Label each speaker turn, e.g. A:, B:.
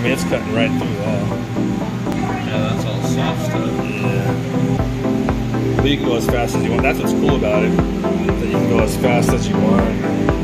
A: mean, it's cutting right through that.
B: Yeah, that's all soft stuff.
A: Yeah. But you can go as fast as you want. That's what's cool about it. That you can go as fast as you want.